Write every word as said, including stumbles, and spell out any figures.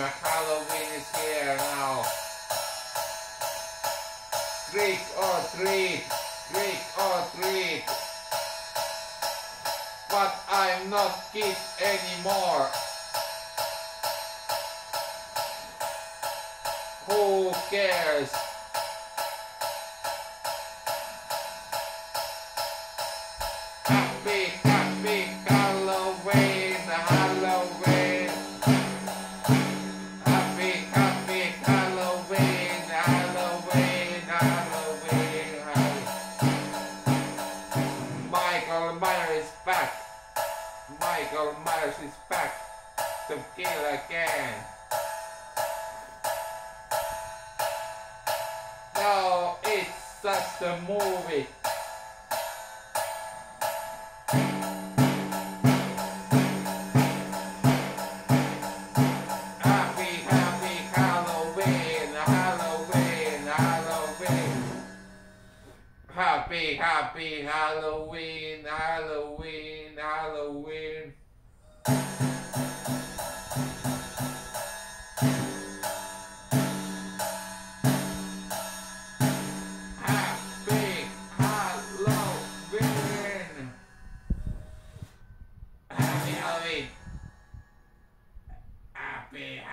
Halloween is here now. Trick or treat, trick or treat. But I'm not kid anymore. Who cares? Happy, happy Halloween, Halloween. Happy, happy Halloween, Halloween, Halloween. Michael Myers is back. Michael Myers is back to kill again. No, it's just a movie. Happy, happy Halloween, Halloween, Halloween. Happy, happy Halloween, Halloween, Halloween. Happy Halloween. Happy Halloween. Happy